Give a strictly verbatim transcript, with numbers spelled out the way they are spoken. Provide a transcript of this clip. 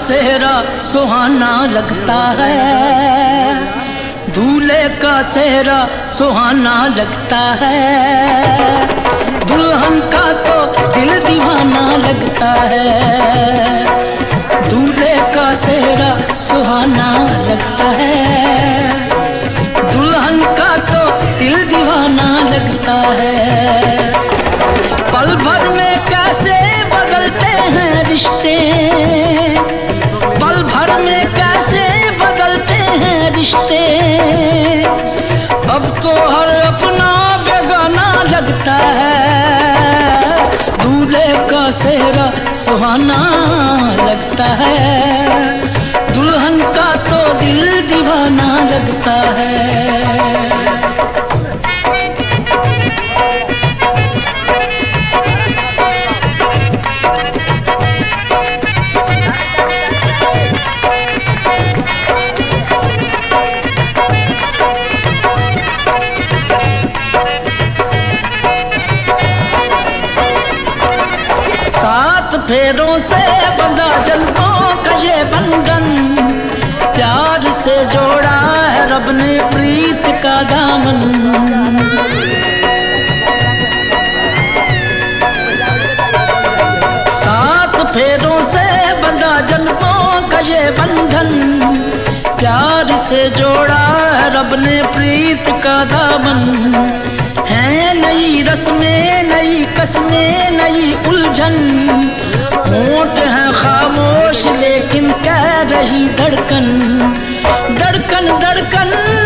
सेहरा सुहाना लगता है, दूल्हे का सेहरा सुहाना लगता है, दुल्हन का तो दिल दीवाना लगता है। दूल्हे का सेहरा सुहाना लगता है, दुल्हन का तो दिल दीवाना लगता है। पल भर में कैसे बदलते हैं रिश्ते, पल भर में कैसे बदलते हैं रिश्ते, अब तो हर अपना बेगाना लगता है। दूल्हे का सेहरा सुहाना लगता है, दुल्हन का तो दिल दीवाना लगता है। सात फेरों से बंधा जन्मों का ये बंधन, प्यार से जोड़ा है रब ने प्रीत का दामन। सात फेरों से बंधा जन्मों का ये बंधन, प्यार से जोड़ा है रब ने प्रीत का दामन। है नई रस्में, नई कस्में, नई उलझन, होंठ है खामोश लेकिन कह रही धड़कन, धड़कन धड़कन